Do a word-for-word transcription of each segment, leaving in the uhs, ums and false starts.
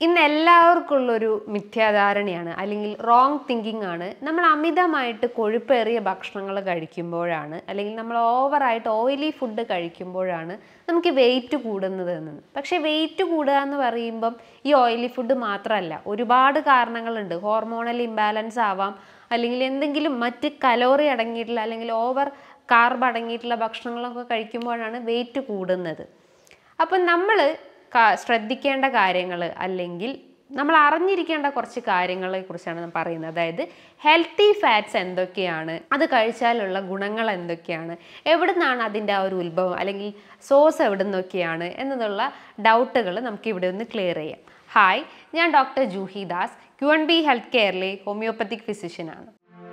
ഇന്ന് എല്ലാവർക്കുള്ളൊരു മിഥ്യാധാരണയാണ് അല്ലെങ്കിൽ wrong thinking ആണ്. നമ്മൾ അമിതമായിട്ട് കൊഴുപ്പേറിയ ഭക്ഷണങ്ങൾ കഴിക്കുമ്പോഴാണ് അല്ലെങ്കിൽ നമ്മൾ ഓവറായിട്ട് ഓയിലി ഫുഡ് കഴിക്കുമ്പോഴാണ് നമുക്ക് വെയിറ്റ് കൂടുന്നത് എന്ന്. പക്ഷേ വെയിറ്റ് കൂടുക എന്ന് പറയുമ്പം ഈ ഓയിലി ഫുഡ് മാത്രമല്ല, ഒരുപാട് കാരണങ്ങളുണ്ട്. ഹോർമോണൽ ഇംബാലൻസ് ആവാം, അല്ലെങ്കിൽ എന്തെങ്കിലും മറ്റ് കലോറി അടങ്ങിയിട്ടുള്ള അല്ലെങ്കിൽ ഓവർ കാർബ് അടങ്ങിയിട്ടുള്ള ഭക്ഷണങ്ങളൊക്കെ കഴിക്കുമ്പോഴാണ് വെയിറ്റ് കൂടുന്നത്. അപ്പം നമ്മൾ ശ്രദ്ധിക്കേണ്ട കാര്യങ്ങൾ അല്ലെങ്കിൽ നമ്മൾ അറിഞ്ഞിരിക്കേണ്ട കുറച്ച് കാര്യങ്ങളെ കുറിച്ചാണ് പറയുന്നത്. അതായത് ഹെൽത്തി ഫാറ്റ്സ് എന്തൊക്കെയാണ്, അത് കഴിച്ചാലുള്ള ഗുണങ്ങൾ എന്തൊക്കെയാണ്, എവിടെ നിന്നാണ് അതിൻ്റെ ആ ഒരു ഉത്ഭവം അല്ലെങ്കിൽ സോഴ്സ് എവിടെ നിന്നൊക്കെയാണ് എന്നുള്ള ഡൗട്ടുകൾ നമുക്ക് ഇവിടെ ഒന്ന് ക്ലിയർ ചെയ്യാം. ഹായ്, ഞാൻ doctor Juhi Das, Q N B health കെയറിലെ ഹോമിയോപ്പത്തിക് ഫിസിഷ്യനാണ്.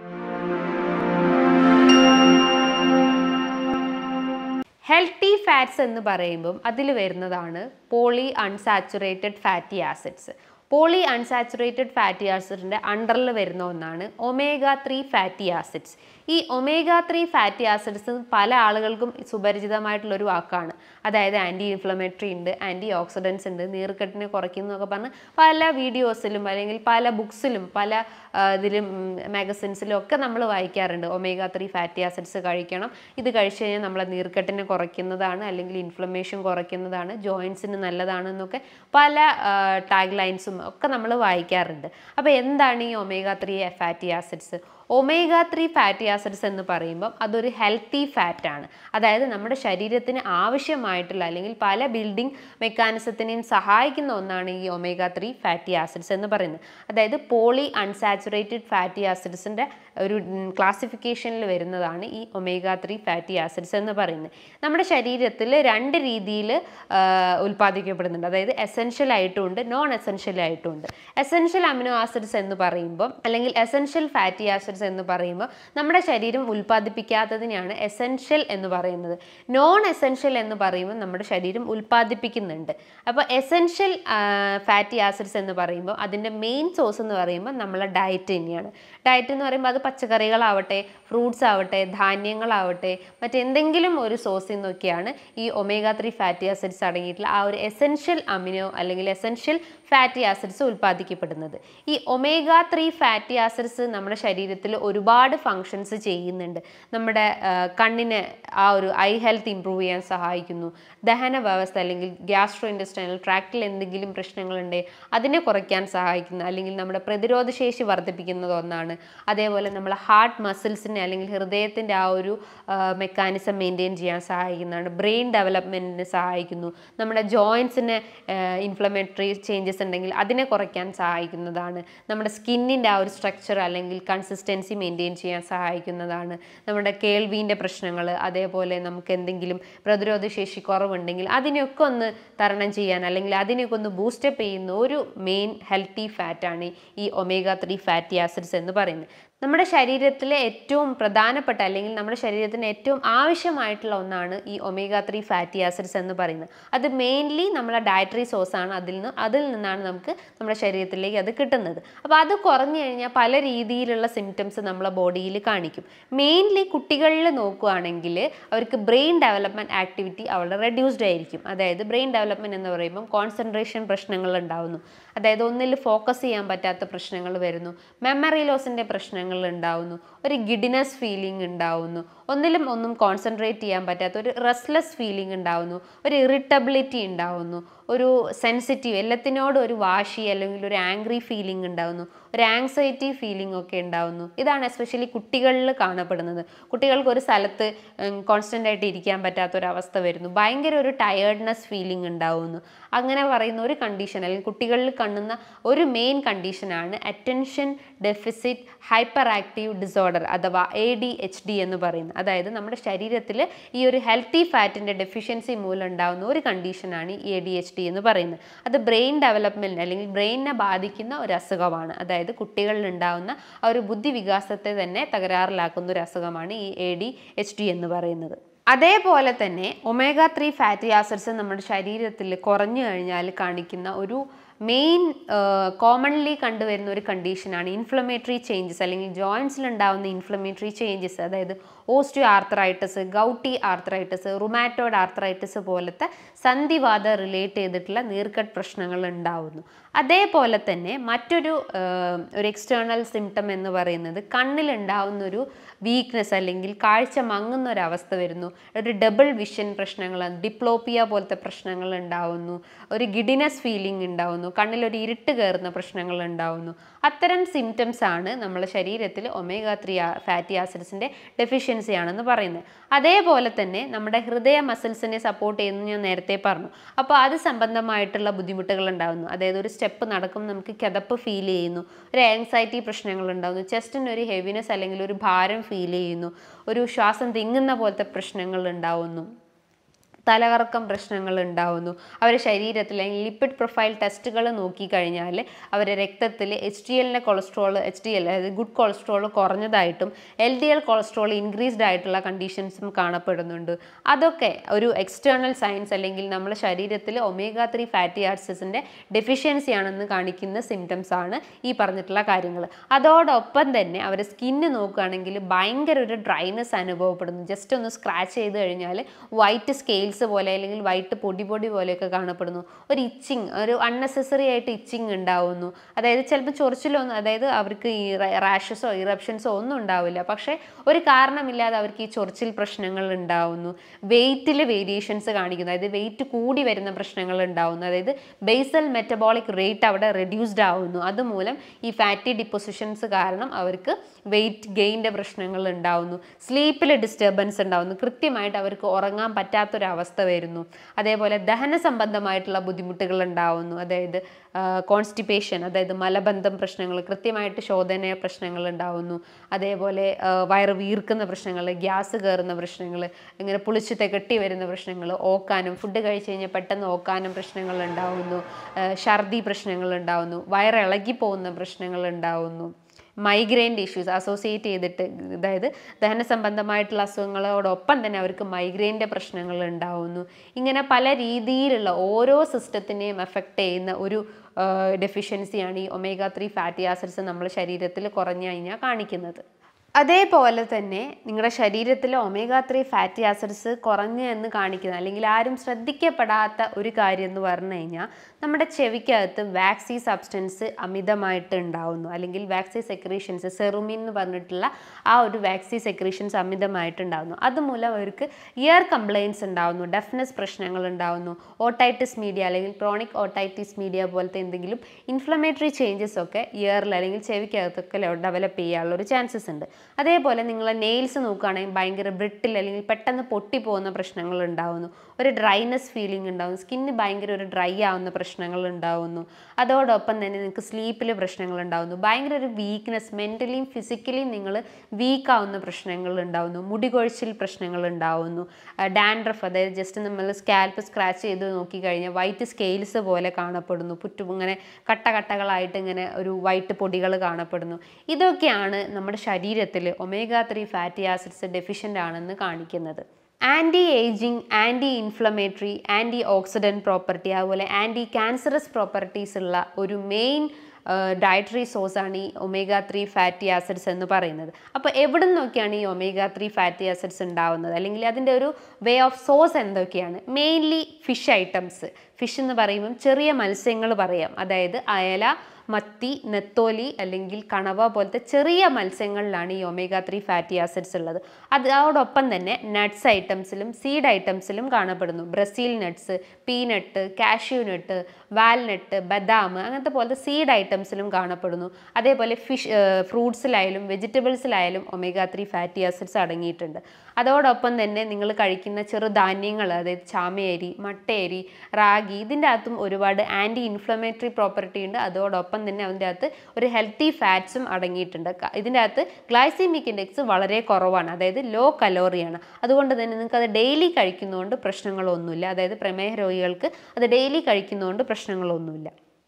ഹെൽത്തി ഫാറ്റ്സ് എന്ന് പറയുമ്പം അതിൽ വരുന്നതാണ് poly unsaturated fatty acids. Poly unsaturated fatty ആസിഡിൻ്റെ അണ്ടറിൽ വരുന്ന ഒന്നാണ് ഒമേഗ ത്രീ ഫാറ്റി ആസിഡ്സ്. ഈ ഒമേഗ ത്രീ ഫാറ്റി ആസിഡ്സ് പല ആളുകൾക്കും സുപരിചിതമായിട്ടുള്ളൊരു വാക്കാണ്. അതായത് ആൻറ്റി ഇൻഫ്ലമേറ്ററി ഉണ്ട്, ആൻറ്റി ഓക്സിഡൻസ് ഉണ്ട്, നീർക്കെട്ടിനെ കുറയ്ക്കുന്നതൊക്കെ പറഞ്ഞ് പല വീഡിയോസിലും അല്ലെങ്കിൽ പല ബുക്സിലും പല ഇതിലും മാഗസിൻസിലും ഒക്കെ നമ്മൾ വായിക്കാറുണ്ട്. ഒമേഗ ത്രീ ഫാറ്റി ആസിഡ്സ് കഴിക്കണം, ഇത് കഴിച്ചു കഴിഞ്ഞാൽ നമ്മളെ നീർക്കെട്ടിനെ കുറയ്ക്കുന്നതാണ് അല്ലെങ്കിൽ ഇൻഫ്ലമേഷൻ കുറയ്ക്കുന്നതാണ്, ജോയിൻസിന് നല്ലതാണെന്നൊക്കെ പല ടാഗ് ലൈൻസും ഒക്കെ നമ്മൾ വായിക്കാറുണ്ട്. അപ്പോൾ എന്താണ് ഈ omega three fatty acids? Omega three fatty acids എന്ന് പറയുമ്പം അതൊരു ഹെൽത്തി ഫാറ്റാണ്. അതായത് നമ്മുടെ ശരീരത്തിന് ആവശ്യമായിട്ടുള്ള അല്ലെങ്കിൽ പല ബിൽഡിംഗ് മെക്കാനിസത്തിനെയും സഹായിക്കുന്ന ഒന്നാണ് ഈ ഒമേഗ ത്രീ ഫാറ്റി ആസിഡ്സ് എന്ന് പറയുന്നത്. അതായത് പോളി അൺസാച്ചുറേറ്റഡ് ഫാറ്റി ആസിഡ്സിൻ്റെ ഒരു ക്ലാസിഫിക്കേഷനിൽ വരുന്നതാണ് ഈ ഒമേഗ ത്രീ ഫാറ്റി ആസിഡ്സ് എന്ന് പറയുന്നത്. നമ്മുടെ ശരീരത്തിൽ രണ്ട് രീതിയിൽ ഉൽപ്പാദിക്കപ്പെടുന്നുണ്ട്. അതായത് എസെൻഷ്യൽ ആയിട്ടുമുണ്ട്, നോൺ എസെൻഷ്യൽ ആയിട്ടുമുണ്ട്. എസെൻഷ്യൽ അമിനോ ആസിഡ്സ് എന്ന് പറയുമ്പം അല്ലെങ്കിൽ എസെൻഷ്യൽ ഫാറ്റി ആസിഡ്സ് എന്ന് പറയുമ്പോൾ നമ്മുടെ ശരീരം ഉൽപ്പാദിപ്പിക്കാത്തതിനെയാണ് എസെൻഷ്യൽ എന്ന് പറയുന്നത്. നോൺ എസെൻഷ്യൽ എന്ന് പറയുമ്പോൾ നമ്മുടെ ശരീരം ഉൽപ്പാദിപ്പിക്കുന്നുണ്ട്. അപ്പോൾ എസെൻഷ്യൽ ഫാറ്റി ആസിഡ്സ് എന്ന് പറയുമ്പോൾ അതിൻ്റെ മെയിൻ സോഴ്സ് എന്ന് പറയുമ്പോൾ നമ്മളെ ഡയറ്റ് തന്നെയാണ്. ഡയറ്റ് എന്ന് പറയുമ്പോൾ അത് പച്ചക്കറികളാവട്ടെ, ഫ്രൂട്ട്സ് ആവട്ടെ, ധാന്യങ്ങളാവട്ടെ, മറ്റെന്തെങ്കിലും ഒരു സോഴ്സിൽ നിന്നൊക്കെയാണ് ഈ ഒമേഗ ത്രീ ഫാറ്റി ആസിഡ്സ് അടങ്ങിയിട്ടുള്ള ആ ഒരു എസെൻഷ്യൽ അമിനോ അല്ലെങ്കിൽ എസെൻഷ്യൽ ഫാറ്റി ആസിഡ്സ് ഉൽപ്പാദിക്കപ്പെടുന്നത്. ഈ ഒമേഗ ത്രീ ഫാറ്റി ആസിഡ്സ് നമ്മുടെ ശരീരത്തിൽ ഒരുപാട് ഫങ്ഷൻസ് ചെയ്യുന്നുണ്ട്. നമ്മുടെ കണ്ണിന് ആ ഒരു ഐ ഹെൽത്ത് ഇംപ്രൂവ് ചെയ്യാൻ സഹായിക്കുന്നു. ദഹന വ്യവസ്ഥ അല്ലെങ്കിൽ ഗ്യാസ്ട്രോ ഇൻറ്റെസ്റ്റൈനൽ ട്രാക്റ്റിൽ എന്തെങ്കിലും പ്രശ്നങ്ങളുണ്ടെങ്കിൽ അതിനെ കുറയ്ക്കാൻ സഹായിക്കുന്ന അല്ലെങ്കിൽ നമ്മുടെ പ്രതിരോധ ശേഷി വർദ്ധിപ്പിക്കുന്നത് ഒന്നാണ്. അതേപോലെ നമ്മളെ ഹാർട്ട് മസിൽസിനെ അല്ലെങ്കിൽ ഹൃദയത്തിൻ്റെ ആ ഒരു മെക്കാനിസം മെയിൻറ്റെയിൻ ചെയ്യാൻ സഹായിക്കുന്നതാണ്. ബ്രെയിൻ ഡെവലപ്മെൻറ്റിന് സഹായിക്കുന്നു. നമ്മുടെ ജോയിൻസിന് ഇൻഫ്ലമേറ്ററി ചേഞ്ചസ് ഉണ്ടെങ്കിൽ അതിനെ കുറയ്ക്കാൻ സഹായിക്കുന്നതാണ്. നമ്മുടെ സ്കിന്നിൻ്റെ ആ ഒരു സ്ട്രക്ചർ അല്ലെങ്കിൽ കൺസിസ്റ്റൻസി മെയിൻറ്റെയിൻ ചെയ്യാൻ സഹായിക്കുന്നതാണ്. നമ്മുടെ കേൾവിൻ്റെ പ്രശ്നങ്ങൾ, അതേപോലെ നമുക്ക് എന്തെങ്കിലും പ്രതിരോധ ശേഷി കുറവുണ്ടെങ്കിൽ അതിനെയൊക്കെ ഒന്ന് തരണം ചെയ്യാൻ അല്ലെങ്കിൽ അതിനെയൊക്കെ ഒന്ന് ബൂസ്റ്റപ്പ് ചെയ്യുന്ന ഒരു മെയിൻ ഹെൽത്തി ഫാറ്റാണ് ഈ ഒമേഗ ത്രീ ഫാറ്റി ആസിഡ്സ് എന്ന് പറയുന്നത്. നമ്മുടെ ശരീരത്തിലെ ഏറ്റവും പ്രധാനപ്പെട്ട അല്ലെങ്കിൽ നമ്മുടെ ശരീരത്തിന് ഏറ്റവും ആവശ്യമായിട്ടുള്ള ഒന്നാണ് ഈ ഒമേഗ ത്രീ ഫാറ്റി ആസിഡ്സ് എന്ന് പറയുന്നത്. അത് മെയിൻലി നമ്മളെ ഡയറ്ററി സോഴ്സാണ്. അതിൽ നിന്ന് അതിൽ നിന്നാണ് നമുക്ക് നമ്മുടെ ശരീരത്തിലേക്ക് അത് കിട്ടുന്നത്. അപ്പോൾ അത് കുറഞ്ഞു കഴിഞ്ഞാൽ പല രീതിയിലുള്ള സിംറ്റംസ് നമ്മളെ ബോഡിയിൽ കാണിക്കും. മെയിൻലി കുട്ടികളിൽ നോക്കുകയാണെങ്കിൽ അവർക്ക് ബ്രെയിൻ ഡെവലപ്മെൻറ്റ് ആക്ടിവിറ്റി അവിടെ റെഡ്യൂസ്ഡ് ആയിരിക്കും. അതായത് ബ്രെയിൻ ഡെവലപ്മെൻറ്റ് എന്ന് പറയുമ്പം കോൺസെൻട്രേഷൻ പ്രശ്നങ്ങൾ ഉണ്ടാവുന്നു. അതായത് ഒന്നിൽ ഫോക്കസ് ചെയ്യാൻ പറ്റാത്ത പ്രശ്നങ്ങൾ വരുന്നു, മെമ്മറി ലോസിൻ്റെ പ്രശ്നങ്ങൾ ഉണ്ടാവുന്നു, ഒരു ഗിഡിനെസ് ഫീലിംഗ് ഉണ്ടാവുന്നു, ഒന്നിലും ഒന്നും കോൺസെൻട്രേറ്റ് ചെയ്യാൻ പറ്റാത്ത ഒരു റെസ്റ്റ്ലെസ് ഫീലിംഗ് ഉണ്ടാവുന്നു, ഒരു ഇറിറ്റബിലിറ്റി ഉണ്ടാവുന്നു, ഒരു സെൻസിറ്റീവ് എല്ലാത്തിനോടും ഒരു വാശി അല്ലെങ്കിൽ ഒരു ആംഗ്രി ഫീലിംഗ് ഉണ്ടാവുന്നു, ഒരു ആങ്സൈറ്റി ഫീലിംഗ് ഒക്കെ ഉണ്ടാവുന്നു. ഇതാണ് എസ്പെഷ്യലി കുട്ടികളിൽ കാണപ്പെടുന്നത്. കുട്ടികൾക്ക് ഒരു സ്ഥലത്ത് കോൺസ്റ്റൻ്റ് ആയിട്ട് ഇരിക്കാൻ പറ്റാത്തൊരവസ്ഥ വരുന്നു, ഭയങ്കര ഒരു ടയേർഡ്നെസ് ഫീലിംഗ് ഉണ്ടാവുന്നു. അങ്ങനെ പറയുന്ന ഒരു കണ്ടീഷൻ അല്ലെങ്കിൽ കുട്ടികളിൽ കാണുന്ന ഒരു മെയിൻ കണ്ടീഷനാണ് attention deficit hyper active disorder അഥവാ എ ഡി എച്ച് ഡി എന്ന് പറയുന്നത്. അതായത് നമ്മുടെ ശരീരത്തിൽ ഈ ഒരു ഹെൽത്തി ഫാറ്റിൻ്റെ ഡെഫിഷ്യൻസി മൂലം ഉണ്ടാകുന്ന ഒരു കണ്ടീഷനാണ് എ ഡി എച്ച് ഡി എന്ന് പറയുന്നത്. അത് ബ്രെയിൻ ഡെവലപ്മെൻറ്റ് അല്ലെങ്കിൽ ബ്രെയിനിനെ ബാധിക്കുന്ന ഒരു അസുഖമാണ്. അതായത് കുട്ടികളിൽ ഉണ്ടാകുന്ന ആ ഒരു ബുദ്ധി വികാസത്തെ തന്നെ തകരാറിലാക്കുന്ന ഒരു അസുഖമാണ് ഈ എ ഡി എച്ച് ഡി എന്ന് പറയുന്നത്. അതേപോലെ തന്നെ ഒമേഗ ത്രീ ഫാറ്റി ആസിഡ്സ് നമ്മുടെ ശരീരത്തിൽ കുറഞ്ഞു കഴിഞ്ഞാൽ കാണിക്കുന്ന ഒരു മെയിൻ കോമൺലി കണ്ടുവരുന്ന ഒരു കണ്ടീഷനാണ് ഇൻഫ്ലമേറ്ററി ചേഞ്ചസ് അല്ലെങ്കിൽ ജോയിൻസിൽ ഉണ്ടാകുന്ന ഇൻഫ്ലമേറ്ററി ചേഞ്ചസ്. അതായത് osteo arthritis, gouty arthritis, rheumatoid arthritis പോലത്തെ സന്ധിവാത റിലേറ്റ് ചെയ്തിട്ടുള്ള നീർക്കെട്ട് പ്രശ്നങ്ങൾ ഉണ്ടാവുന്നു. അതേപോലെ തന്നെ മറ്റൊരു ഒരു എക്സ്റ്റേണൽ സിംറ്റം എന്ന് പറയുന്നത് കണ്ണിലുണ്ടാവുന്ന ഒരു വീക്ക്നെസ് അല്ലെങ്കിൽ കാഴ്ച മങ്ങുന്ന ഒരവസ്ഥ വരുന്നു. ഒരു ഡബിൾ വിഷൻ പ്രശ്നങ്ങൾ, ഡിപ്ലോപ്പിയ പോലത്തെ പ്രശ്നങ്ങൾ ഉണ്ടാവുന്നു. ഒരു ഗിഡിനസ് ഫീലിംഗ് ഉണ്ടാവുന്നു. കണ്ണിലൊരു ഇരുട്ട് കയറുന്ന പ്രശ്നങ്ങൾ ഉണ്ടാവുന്നു. അത്തരം സിംറ്റംസ് ആണ് നമ്മുടെ ശരീരത്തിൽ ഒമേഗ ത്രീ ഫാറ്റി ആസിഡ്സിൻ്റെ ഡെഫിഷ്യൻസി ആണെന്ന് പറയുന്നത്. അതേപോലെ തന്നെ നമ്മുടെ ഹൃദയ മസിൽസിനെ സപ്പോർട്ട് ചെയ്യുന്നു ഞാൻ നേരത്തെ പറഞ്ഞു. അപ്പോൾ അത് സംബന്ധമായിട്ടുള്ള ബുദ്ധിമുട്ടുകൾ ഉണ്ടാകുന്നു. അതായത് ഒരു സ്റ്റെപ്പ് നടക്കും നമുക്ക് കിതപ്പ് ഫീൽ ചെയ്യുന്നു, ഒരു ആങ്സൈറ്റി പ്രശ്നങ്ങൾ ഉണ്ടാകുന്നു, ചെസ്റ്റിന് ഒരു ഹെവിനെസ് അല്ലെങ്കിൽ ഒരു ഭാരം ഫീൽ ചെയ്യുന്നു, ഒരു ശ്വാസം തിങ്ങുന്ന പോലത്തെ പ്രശ്നങ്ങൾ ഉണ്ടാവുന്നു, തലകറക്കം പ്രശ്നങ്ങൾ ഉണ്ടാവുന്നു. അവരുടെ ശരീരത്തിൽ അല്ലെങ്കിൽ ലിപ്പിഡ് പ്രൊഫൈൽ ടെസ്റ്റുകൾ നോക്കിക്കഴിഞ്ഞാൽ അവരുടെ രക്തത്തിൽ എച്ച് ഡി എല്ലിൻ്റെ കൊളസ്ട്രോൾ എച്ച് ഡി എൽ അതായത് ഗുഡ് കൊളസ്ട്രോൾ കുറഞ്ഞതായിട്ടും L D L cholesterol increased ആയിട്ടുള്ള കണ്ടീഷൻസും കാണപ്പെടുന്നുണ്ട്. അതൊക്കെ ഒരു എക്സ്റ്റേണൽ സയൻസ് അല്ലെങ്കിൽ നമ്മുടെ ശരീരത്തിൽ ഒമേഗ ത്രീ ഫാറ്റി ആസിഡ്സിൻ്റെ ഡെഫിഷ്യൻസി ആണെന്ന് കാണിക്കുന്ന സിംറ്റംസ് ആണ് ഈ പറഞ്ഞിട്ടുള്ള കാര്യങ്ങൾ. അതോടൊപ്പം തന്നെ അവരുടെ സ്കിന്ന് നോക്കുകയാണെങ്കിൽ ഭയങ്കര ഒരു ഡ്രൈനെസ് അനുഭവപ്പെടുന്നു. ജസ്റ്റ് ഒന്ന് സ്ക്രാച്ച് ചെയ്ത് കഴിഞ്ഞാൽ വൈറ്റ് സ്കെയിൽ പോലെ അല്ലെങ്കിൽ വൈറ്റ് പൊടി പൊടി പോലെയൊക്കെ കാണപ്പെടുന്നു. ഒരു ഇച്ചിങ്, ഒരു അൺനെസസറി ആയിട്ട് ഇച്ചിങ് ഉണ്ടാവുന്നു. അതായത് ചിലപ്പോൾ ചൊറിച്ചിലൊന്നും, അതായത് അവർക്ക് ഈ റാഷസോ ഇറപ്ഷൻസോ ഒന്നും ഉണ്ടാവില്ല, പക്ഷേ ഒരു കാരണമില്ലാതെ അവർക്ക് ഈ ചൊറിച്ചിൽ പ്രശ്നങ്ങൾ ഉണ്ടാവുന്നു. വെയിറ്റിൽ വേരിയേഷൻസ് കാണിക്കുന്നു, അതായത് വെയിറ്റ് കൂടി വരുന്ന പ്രശ്നങ്ങൾ ഉണ്ടാവുന്നു. അതായത് ബേസൽ മെറ്റബോളിക് റേറ്റ് അവിടെ റെഡ്യൂസ്ഡ് ആവുന്നു. അതുമൂലം ഈ ഫാറ്റി ഡിപ്പോസിഷൻസ് കാരണം അവർക്ക് വെയിറ്റ് ഗെയിൻ്റെ പ്രശ്നങ്ങൾ ഉണ്ടാവുന്നു. സ്ലീപ്പിൽ ഡിസ്റ്റർബൻസ് ഉണ്ടാവുന്നു. കൃത്യമായിട്ട് അവർക്ക് ഉറങ്ങാൻ പറ്റാത്തൊരവസ്ഥ അവസ്ഥ വരുന്നു. അതേപോലെ ദഹന സംബന്ധമായിട്ടുള്ള ബുദ്ധിമുട്ടുകൾ ഉണ്ടാവുന്നു. അതായത് കോൺസ്റ്റിപ്പേഷൻ, അതായത് മലബന്ധം പ്രശ്നങ്ങൾ, കൃത്യമായിട്ട് ശോധന പ്രശ്നങ്ങൾ ഉണ്ടാവുന്നു. അതേപോലെ വയറ് വീർക്കുന്ന പ്രശ്നങ്ങൾ, ഗ്യാസ് കയറുന്ന പ്രശ്നങ്ങൾ, ഇങ്ങനെ പുളിച്ച് തികട്ടി വരുന്ന പ്രശ്നങ്ങൾ, ഓക്കാനും ഫുഡ് കഴിച്ച് കഴിഞ്ഞാൽ പെട്ടെന്ന് ഓക്കാനും പ്രശ്നങ്ങൾ ഉണ്ടാവുന്നു. ഛർദി പ്രശ്നങ്ങൾ ഉണ്ടാവുന്നു. വയറിളകി പോകുന്ന പ്രശ്നങ്ങൾ ഉണ്ടാവുന്നു. മൈഗ്രെയിൻ്റെ ഇഷ്യൂസ് അസോസിയേറ്റ് ചെയ്തിട്ട്, അതായത് ദഹന സംബന്ധമായിട്ടുള്ള അസുഖങ്ങളോടൊപ്പം തന്നെ അവർക്ക് മൈഗ്രെയിൻ്റെ പ്രശ്നങ്ങൾ ഉണ്ടാവുന്നു. ഇങ്ങനെ പല രീതിയിലുള്ള ഓരോ സിസ്റ്റത്തിനെയും എഫക്റ്റ് ചെയ്യുന്ന ഒരു ഡെഫിഷ്യൻസിയാണ് ഈ ഒമേഗ ത്രീ ഫാറ്റി ആസിഡ്സ് നമ്മുടെ ശരീരത്തിൽ കുറഞ്ഞു കഴിഞ്ഞാൽ കാണിക്കുന്നത്. അതേപോലെ തന്നെ നിങ്ങളുടെ ശരീരത്തിൽ ഒമേഗ ത്രീ ഫാറ്റി ആസിഡ്സ് കുറഞ്ഞു എന്ന് കാണിക്കുന്ന അല്ലെങ്കിൽ ആരും ശ്രദ്ധിക്കപ്പെടാത്ത ഒരു കാര്യം എന്ന് പറഞ്ഞു കഴിഞ്ഞാൽ നമ്മുടെ ചെവിക്കകത്ത് വാക്സി സബ്സ്റ്റൻസ് അമിതമായിട്ട് ഉണ്ടാവുന്നു. അല്ലെങ്കിൽ വാക്സി സെക്രീഷൻസ്, സെറുമിൻ എന്ന് പറഞ്ഞിട്ടുള്ള ആ ഒരു വാക്സി സെക്രീഷൻസ് അമിതമായിട്ട് ഉണ്ടാകുന്നു. അതുമൂലം അവർക്ക് ഇയർ കംപ്ലയിൻസ് ഉണ്ടാവുന്നു, ഡെഫ്നെസ് പ്രശ്നങ്ങൾ ഉണ്ടാവുന്നു, ഓട്ടൈറ്റിസ് മീഡിയ അല്ലെങ്കിൽ ക്രോണിക് ഓട്ടൈറ്റിസ് മീഡിയ പോലത്തെ എന്തെങ്കിലും ഇൻഫ്ലമേറ്ററി ചേഞ്ചസ് ഒക്കെ ഇയറിൽ അല്ലെങ്കിൽ ചെവിക്കകത്തൊക്കെ ഡെവലപ്പ് ചെയ്യാനുള്ള ഒരു ചാൻസസ് ഉണ്ട്. അതേപോലെ നിങ്ങളെ നെയിൽസ് നോക്കുകയാണെങ്കിൽ ഭയങ്കര ബ്രിട്ടിൽ അല്ലെങ്കിൽ പെട്ടെന്ന് പൊട്ടിപ്പോകുന്ന പ്രശ്നങ്ങൾ ഉണ്ടാവുന്നു. ഒരു ഡ്രൈനെസ് ഫീലിംഗ് ഉണ്ടാവുന്നു. സ്കിന്ന് ഭയങ്കര ഒരു ഡ്രൈ ആവുന്ന പ്രശ്നങ്ങൾ ഉണ്ടാവുന്നു. അതോടൊപ്പം തന്നെ നിങ്ങൾക്ക് സ്ലീപ്പിൽ പ്രശ്നങ്ങൾ ഉണ്ടാവുന്നു. ഭയങ്കര ഒരു വീക്ക്നെസ്, മെൻ്റലിയും ഫിസിക്കലിയും നിങ്ങൾ വീക്കാവുന്ന പ്രശ്നങ്ങൾ ഉണ്ടാവുന്നു. മുടികൊഴിച്ചിൽ പ്രശ്നങ്ങൾ ഉണ്ടാവുന്നു. ഡാൻഡ്രഫ്, അതായത് ജസ്റ്റ് നമ്മൾ സ്കാൽപ്പ് സ്ക്രാച്ച് ചെയ്ത് നോക്കിക്കഴിഞ്ഞാൽ വൈറ്റ് സ്കെയിൽസ് പോലെ കാണപ്പെടുന്നു. പുറ്റു ഇങ്ങനെ കട്ടകട്ടകളായിട്ട് ഇങ്ങനെ ഒരു വൈറ്റ് പൊടികൾ കാണപ്പെടുന്നു. ഇതൊക്കെയാണ് നമ്മുടെ ശരീരത്തിൽ omega three fatty acids deficient ആണെന്ന് കാണിക്കുന്നത്. Anti ageing, anti inflammatory, anti oxidant property, അതുപോലെ ആൻറ്റി ക്യാൻസറസ് പ്രോപ്പർട്ടീസ് ഉള്ള ഒരു മെയിൻ ഡയറ്ററി സോഴ്സാണ് ഈ ഒമേഗ ത്രീ ഫാറ്റി ആസിഡ്സ് എന്ന് പറയുന്നത്. അപ്പോൾ എവിടെ നിന്നൊക്കെയാണ് ഈ ഒമേഗ ത്രീ ഫാറ്റി ആസിഡ്സ് ഉണ്ടാവുന്നത്, അല്ലെങ്കിൽ അതിൻ്റെ ഒരു വേ ഓഫ് സോഴ്സ് എന്തൊക്കെയാണ്? Mainly fish items. ഫിഷ് എന്ന് പറയുമ്പം ചെറിയ മത്സ്യങ്ങൾ പറയാം. അതായത് അയല, മത്തി, നെത്തോലി അല്ലെങ്കിൽ കണവ പോലത്തെ ചെറിയ മത്സ്യങ്ങളിലാണ് ഈ ഒമേഗ ത്രീ ഫാറ്റി ആസിഡ്സ് ഉള്ളത്. അതോടൊപ്പം തന്നെ നട്ട്സ് ഐറ്റംസിലും സീഡ് ഐറ്റംസിലും കാണപ്പെടുന്നു. Brazil nuts, peanut, cashew nut, walnut, ബദാം അങ്ങനത്തെ പോലത്തെ സീഡ് ഐറ്റംസിലും കാണപ്പെടുന്നു. അതേപോലെ ഫിഷ് ഫ്രൂട്ട്സിലായാലും വെജിറ്റബിൾസിലായാലും ഒമേഗ ത്രീ ഫാറ്റി ആസിഡ്സ് അടങ്ങിയിട്ടുണ്ട്. അതോടൊപ്പം തന്നെ നിങ്ങൾ കഴിക്കുന്ന ചെറുധാന്യങ്ങൾ, അതായത് ചാമയരി, മട്ടയരി, റാഗി, ഇതിൻ്റെ അകത്തും ഒരുപാട് ആൻറ്റി ഇൻഫ്ലമേറ്ററി പ്രോപ്പർട്ടി ഉണ്ട്. അതോടൊപ്പം തന്നെ അതിൻ്റെ അകത്ത് ഒരു ഹെൽത്തി ഫാറ്റ്സും അടങ്ങിയിട്ടുണ്ട്. ഇതിൻ്റെ അകത്ത് ഗ്ലൈസീമിക് ഇൻഡെക്സ് വളരെ കുറവാണ്, അതായത് ലോ കലോറിയാണ്. അതുകൊണ്ട് തന്നെ നിങ്ങൾക്ക് അത് ഡെയിലി കഴിക്കുന്നതുകൊണ്ട് പ്രശ്നങ്ങളൊന്നുമില്ല. അതായത് പ്രമേഹ രോഗികൾക്ക് അത് ഡെയിലി കഴിക്കുന്നതുകൊണ്ട് പ്രശ്നങ്ങളൊന്നുമില്ല.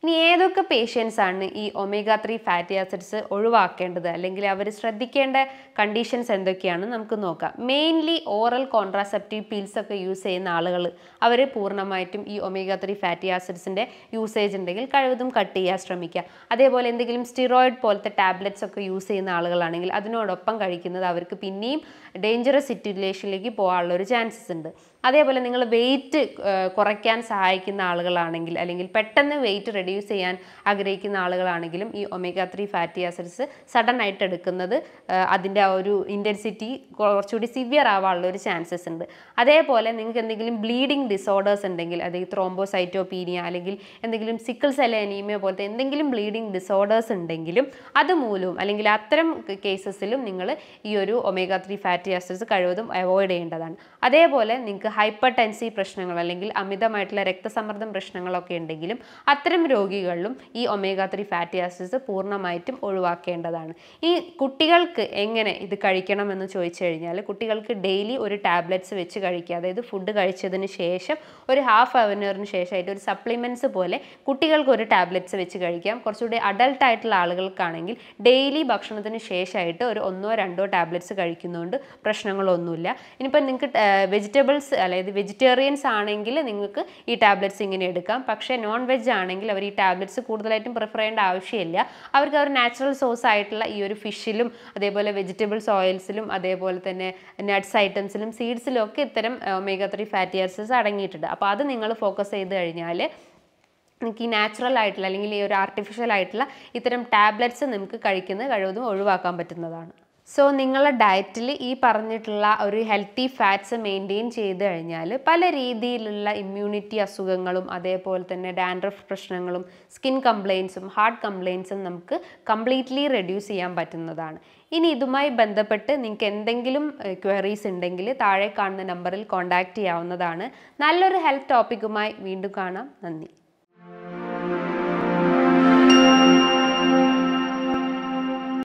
ഇനി ഏതൊക്കെ പേഷ്യൻസ് ആണ് ഈ ഒമേഗ ത്രീ ഫാറ്റി ആസിഡ്സ് ഒഴിവാക്കേണ്ടത് അല്ലെങ്കിൽ അവർ ശ്രദ്ധിക്കേണ്ട കണ്ടീഷൻസ് എന്തൊക്കെയാണ് നമുക്ക് നോക്കാം. മെയിൻലി ഓറൽ കോൺട്രാസെപ്റ്റീവ് പീൽസ് ഒക്കെ യൂസ് ചെയ്യുന്ന ആളുകൾ അവർ പൂർണ്ണമായിട്ടും ഈ ഒമേഗ ത്രീ ഫാറ്റി ആസിഡ്സിൻ്റെ യൂസേജ് ഉണ്ടെങ്കിൽ കഴിവതും കട്ട് ചെയ്യാൻ ശ്രമിക്കുക. അതേപോലെ എന്തെങ്കിലും സ്റ്റിറോയിഡ് പോലത്തെ ടാബ്ലറ്റ്സ് ഒക്കെ യൂസ് ചെയ്യുന്ന ആളുകളാണെങ്കിൽ അതിനോടൊപ്പം കഴിക്കുന്നത് അവർക്ക് പിന്നെയും ഡേഞ്ചറസ് സിറ്റുവേഷനിലേക്ക് പോകാനുള്ള ഒരു ചാൻസസ് ഉണ്ട്. അതേപോലെ നിങ്ങൾ വെയിറ്റ് കുറയ്ക്കാൻ സഹായിക്കുന്ന ആളുകളാണെങ്കിൽ അല്ലെങ്കിൽ പെട്ടെന്ന് വെയിറ്റ് റെഡ്യൂസ് ചെയ്യാൻ ആഗ്രഹിക്കുന്ന ആളുകളാണെങ്കിലും ഈ omega three fatty acids sudden ആയിട്ട് എടുക്കുന്നത് അതിൻ്റെ ആ ഒരു ഇൻറ്റൻസിറ്റി കുറച്ചുകൂടി സിവിയർ ആവാനുള്ള ഒരു ചാൻസസ് ഉണ്ട്. അതേപോലെ നിങ്ങൾക്ക് എന്തെങ്കിലും ബ്ലീഡിങ് ഡിസോർഡേഴ്സ് ഉണ്ടെങ്കിൽ, അതായത് ത്രോംബോസൈറ്റോപീനിയ അല്ലെങ്കിൽ എന്തെങ്കിലും സിക്കിൾ സെൽ അനീമിയ പോലത്തെ എന്തെങ്കിലും ബ്ലീഡിങ് ഡിസോർഡേഴ്സ് ഉണ്ടെങ്കിലും അതുമൂലവും അല്ലെങ്കിൽ അത്തരം കേസസിലും നിങ്ങൾ ഈ ഒരു ഒമേഗ ത്രീ ഫാറ്റി ആസിഡ്സ് കഴിവതും അവോയ്ഡ് ചെയ്യേണ്ടതാണ്. അതേപോലെ നിങ്ങൾക്ക് ഹൈപ്പർ ടെൻസീവ് പ്രശ്നങ്ങൾ അല്ലെങ്കിൽ അമിതമായിട്ടുള്ള രക്തസമ്മർദ്ദം പ്രശ്നങ്ങളൊക്കെ ഉണ്ടെങ്കിലും അത്തരം രോഗികളിലും ഈ ഒമേഗ ത്രീ ഫാറ്റി ആസിഡ്സ് പൂർണ്ണമായിട്ടും ഒഴിവാക്കേണ്ടതാണ്. ഈ കുട്ടികൾക്ക് എങ്ങനെ ഇത് കഴിക്കണം എന്ന് ചോദിച്ചു കഴിഞ്ഞാൽ കുട്ടികൾക്ക് ഡെയിലി ഒരു ടാബ്ലറ്റ്സ് വെച്ച് കഴിക്കുക. അതായത് ഫുഡ് കഴിച്ചതിന് ശേഷം ഒരു ഹാഫ് അവറിന് ശേഷമായിട്ട് ഒരു സപ്ലിമെൻറ്റ്സ് പോലെ കുട്ടികൾക്ക് ഒരു ടാബ്ലറ്റ്സ് വെച്ച് കഴിക്കാം. കുറച്ചുകൂടി അഡൾട്ട് ആയിട്ടുള്ള ആളുകൾക്കാണെങ്കിൽ ഡെയിലി ഭക്ഷണത്തിന് ശേഷമായിട്ട് ഒരു ഒന്നോ രണ്ടോ ടാബ്ലറ്റ്സ് കഴിക്കുന്നതുകൊണ്ട് പ്രശ്നങ്ങളൊന്നുമില്ല. ഇനിയിപ്പോൾ നിങ്ങൾക്ക് വെജിറ്റബിൾസ് അതായത് വെജിറ്റേറിയൻസ് ആണെങ്കിൽ നിങ്ങൾക്ക് ഈ ടാബ്ലറ്റ്സ് ഇങ്ങനെ എടുക്കാം. പക്ഷേ നോൺ വെജ് ആണെങ്കിൽ അവർ ഈ ടാബ്ലറ്റ്സ് കൂടുതലായിട്ടും പ്രിഫർ ചെയ്യേണ്ട ആവശ്യമില്ല. അവർക്ക് അവർ നാച്ചുറൽ സോഴ്സ് ആയിട്ടുള്ള ഈ ഒരു ഫിഷിലും അതേപോലെ വെജിറ്റബിൾസ് ഓയിൽസിലും അതേപോലെ തന്നെ നട്ട്സ് ഐറ്റംസിലും സീഡ്സിലും ഒക്കെ ഇത്തരം ഒമേഗ ത്രീ ഫാറ്റി ആസിഡ്സ് അടങ്ങിയിട്ടുണ്ട്. അപ്പോൾ അത് നിങ്ങൾ ഫോക്കസ് ചെയ്ത് കഴിഞ്ഞാൽ നിങ്ങൾക്ക് ഈ നാച്ചുറൽ ആയിട്ടുള്ള അല്ലെങ്കിൽ ഈ ഒരു ആർട്ടിഫിഷ്യൽ ആയിട്ടുള്ള ഇത്തരം ടാബ്ലറ്റ്സ് നിങ്ങൾക്ക് കഴിക്കുന്നത് കഴിവതും ഒഴിവാക്കാൻ പറ്റുന്നതാണ്. സോ നിങ്ങളുടെ ഡയറ്റിൽ ഈ പറഞ്ഞിട്ടുള്ള ഒരു ഹെൽത്തി ഫാറ്റ്സ് മെയിൻറ്റെയിൻ ചെയ്ത് കഴിഞ്ഞാൽ പല രീതിയിലുള്ള ഇമ്മ്യൂണിറ്റി അസുഖങ്ങളും അതേപോലെ തന്നെ ഡാൻഡ്രഫ് പ്രശ്നങ്ങളും സ്കിൻ കംപ്ലയിൻസും ഹാർട്ട് കംപ്ലയിൻസും നമുക്ക് കംപ്ലീറ്റ്ലി റെഡ്യൂസ് ചെയ്യാൻ പറ്റുന്നതാണ്. ഇനി ഇതുമായി ബന്ധപ്പെട്ട് നിങ്ങൾക്ക് എന്തെങ്കിലും ക്വയറീസ് ഉണ്ടെങ്കിൽ താഴെ കാണുന്ന നമ്പറിൽ കോൺടാക്റ്റ് ചെയ്യാവുന്നതാണ്. നല്ലൊരു ഹെൽത്ത് ടോപ്പിക്കുമായി വീണ്ടും കാണാം. നന്ദി.